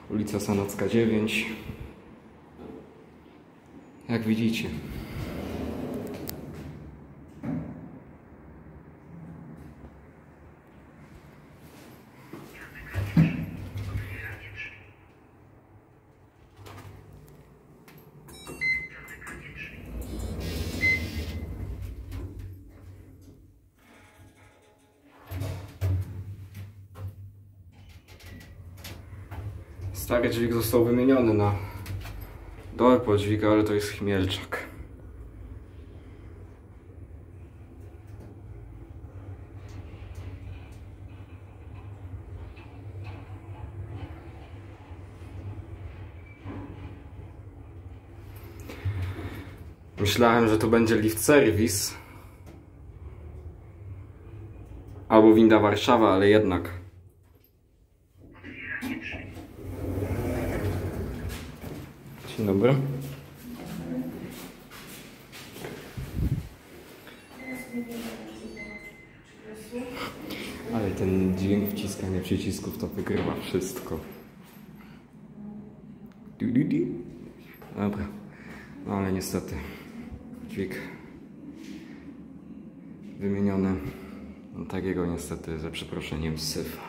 Ulica Sanocka 9. Jak widzicie. Stary dźwig został wymieniony na dole po dźwiga, ale to jest Chmielczak. Myślałem, że to będzie lift service albo winda Warszawa, ale jednak. Dzień dobry. Ale ten dźwięk wciskania przycisków to wygrywa wszystko. Dobra. No ale niestety dźwig wymieniony. No, takiego niestety, za przeproszeniem, syf.